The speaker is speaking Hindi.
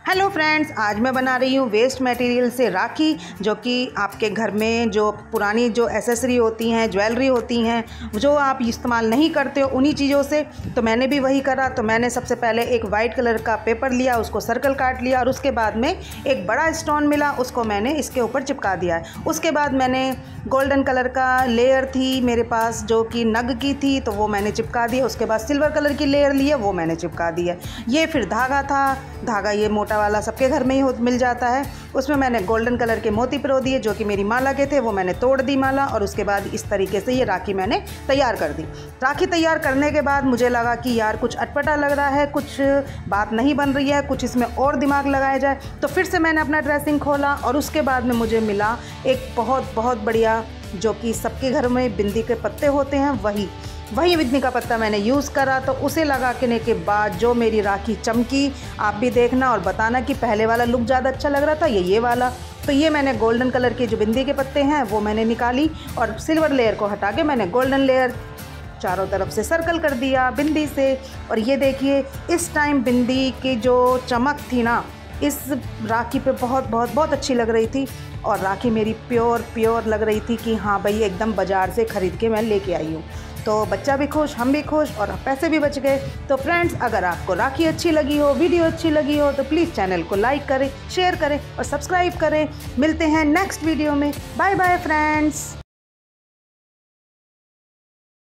हेलो फ्रेंड्स, आज मैं बना रही हूँ वेस्ट मटेरियल से राखी, जो कि आपके घर में जो पुरानी जो एसेसरी होती हैं, ज्वेलरी होती हैं, जो आप इस्तेमाल नहीं करते हो, उन्हीं चीज़ों से। तो मैंने भी वही करा। तो मैंने सबसे पहले एक वाइट कलर का पेपर लिया, उसको सर्कल काट लिया और उसके बाद में एक बड़ा स्टोन मिला, उसको मैंने इसके ऊपर चिपका दिया है। उसके बाद मैंने गोल्डन कलर का लेयर थी मेरे पास, जो कि नग की थी, तो वो मैंने चिपका दिया। उसके बाद सिल्वर कलर की लेयर ली है, वो मैंने चिपका दी है। ये फिर धागा था, धागा ये मोटा वाला सबके घर में ही मिल जाता है। उसमें मैंने गोल्डन कलर के मोती पिरो दिए, जो कि मेरी माला के थे, वो मैंने तोड़ दी माला। और उसके बाद इस तरीके से ये राखी मैंने तैयार कर दी। राखी तैयार करने के बाद मुझे लगा कि यार कुछ अटपटा लग रहा है, कुछ बात नहीं बन रही है, कुछ इसमें और दिमाग लगाया जाए। तो फिर से मैंने अपना ड्रेसिंग खोला और उसके बाद में मुझे मिला एक बहुत बढ़िया, जो कि सबके घर में बिंदी के पत्ते होते हैं, वही बिंदी का पत्ता मैंने यूज़ करा। तो उसे लगाने के बाद जो मेरी राखी चमकी, आप भी देखना और बताना कि पहले वाला लुक ज़्यादा अच्छा लग रहा था या ये वाला। तो ये मैंने गोल्डन कलर के जो बिंदी के पत्ते हैं वो मैंने निकाली और सिल्वर लेयर को हटा के मैंने गोल्डन लेयर चारों तरफ से सर्कल कर दिया बिंदी से। और ये देखिए, इस टाइम बिंदी की जो चमक थी ना, इस राखी पे बहुत अच्छी लग रही थी। और राखी मेरी प्योर लग रही थी कि हाँ भाई, एकदम बाज़ार से ख़रीद के मैं लेके आई हूँ। तो बच्चा भी खुश, हम भी खुश और पैसे भी बच गए। तो फ्रेंड्स, अगर आपको राखी अच्छी लगी हो, वीडियो अच्छी लगी हो, तो प्लीज़ चैनल को लाइक करें, शेयर करें और सब्सक्राइब करें। मिलते हैं नेक्स्ट वीडियो में। Bye bye friends.